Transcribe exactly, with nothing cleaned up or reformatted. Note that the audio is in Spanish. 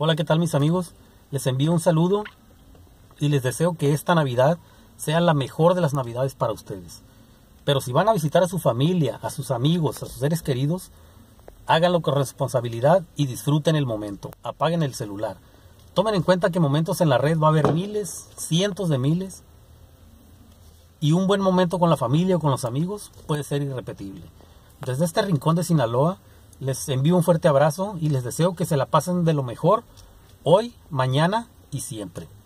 Hola, ¿qué tal mis amigos? Les envío un saludo y les deseo que esta Navidad sea la mejor de las Navidades para ustedes. Pero si van a visitar a su familia, a sus amigos, a sus seres queridos, háganlo con responsabilidad y disfruten el momento. Apaguen el celular. Tomen en cuenta que momentos en la red va a haber miles, cientos de miles. Y un buen momento con la familia o con los amigos puede ser irrepetible. Desde este rincón de Sinaloa, les envío un fuerte abrazo y les deseo que se la pasen de lo mejor hoy, mañana y siempre.